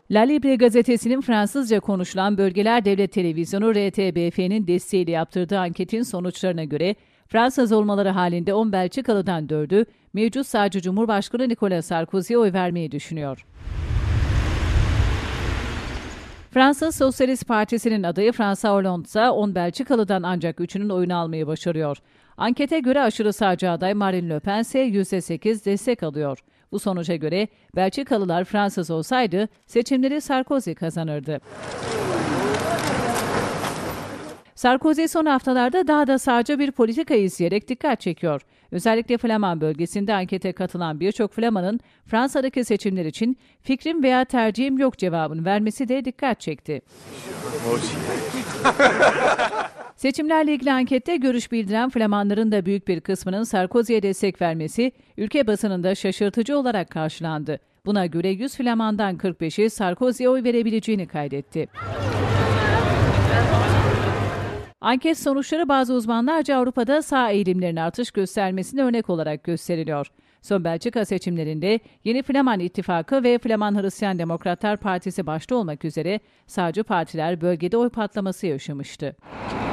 La Libre gazetesinin Fransızca konuşulan Bölgeler Devlet Televizyonu RTBF'nin desteğiyle yaptırdığı anketin sonuçlarına göre Fransız olmaları halinde 10 Belçikalı'dan 4'ü mevcut sağcı Cumhurbaşkanı Nicolas Sarkozy'ye oy vermeyi düşünüyor. Fransız Sosyalist Partisi'nin adayı François Hollande ise 10 Belçikalı'dan ancak 3'ünün oyunu almayı başarıyor. Ankete göre aşırı sağcı aday Marine Le Pen ise %8 destek alıyor. Bu sonuca göre Belçikalılar Fransız olsaydı seçimleri Sarkozy kazanırdı. Sarkozy son haftalarda daha da sağcı bir politika izleyerek dikkat çekiyor. Özellikle Flaman bölgesinde ankete katılan birçok Flamanın Fransa'daki seçimler için fikrim veya tercihim yok cevabını vermesi de dikkat çekti. Seçimlerle ilgili ankette görüş bildiren Flamanların da büyük bir kısmının Sarkozy'ye destek vermesi ülke basınında şaşırtıcı olarak karşılandı. Buna göre 100 Flamandan 45'i Sarkozy'ye oy verebileceğini kaydetti. Anket sonuçları bazı uzmanlarca Avrupa'da sağ eğilimlerin artış göstermesine örnek olarak gösteriliyor. Son Belçika seçimlerinde Yeni Flaman İttifakı ve Flaman Hristiyan Demokratlar Partisi başta olmak üzere sağcı partiler bölgede oy patlaması yaşamıştı.